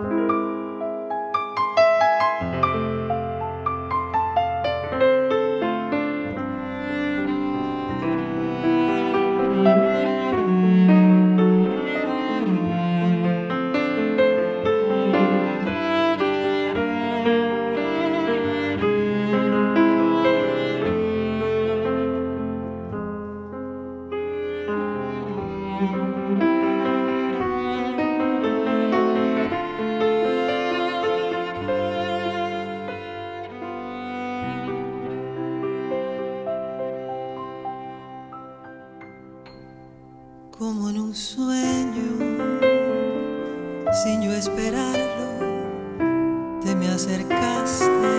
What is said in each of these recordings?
Como en un sueño, sin yo esperarlo, te me acercaste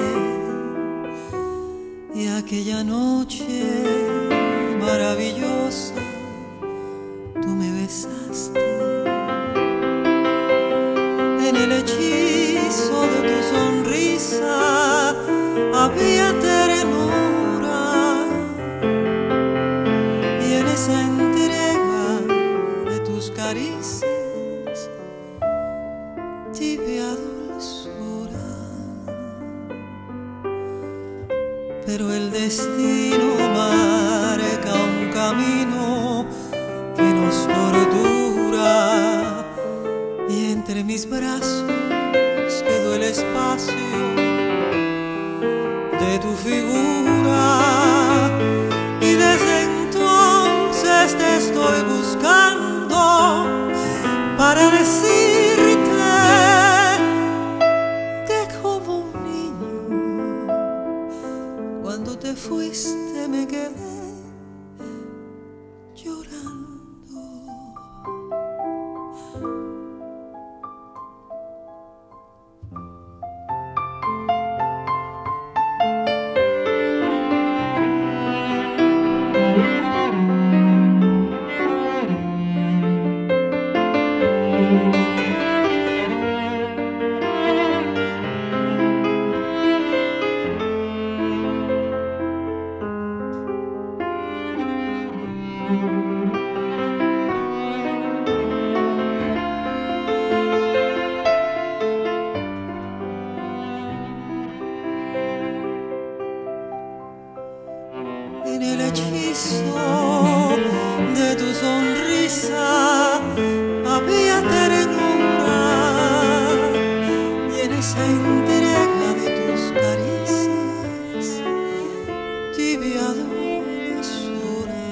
y aquella noche maravillosa tú me besaste. En el hechizo de tu sonrisa había ternura y en esa caricias, tibia dulzura, pero el destino marca un camino que nos tortura y entre mis brazos quedó el espacio de tu figura y desde entonces te estoy buscando para decirte que como un niño cuando te fuiste me quedé llorando. En el hechizo de tu sonrisa había ternura y en esa entrega de tus caricias tibia dulzura,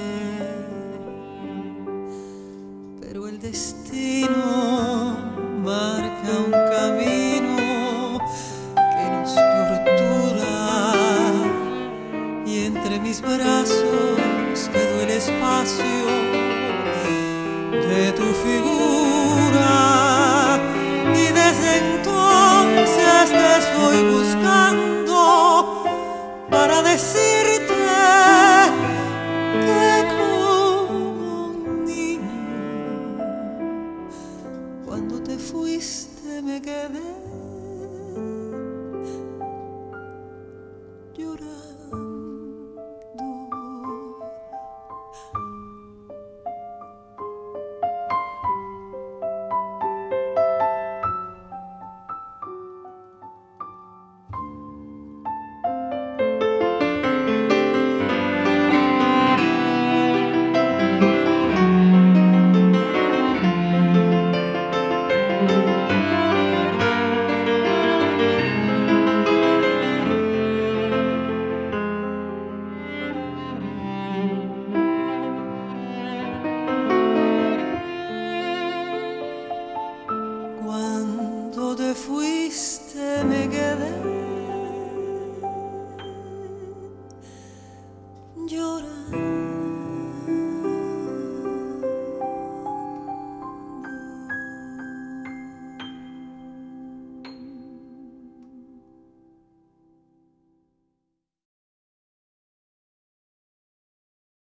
pero el destino marca un camino que nos tortura y entre mis brazos quedó el espacio de tu figura y desde entonces te estoy buscando para decirte que como un niño cuando te fuiste me quedé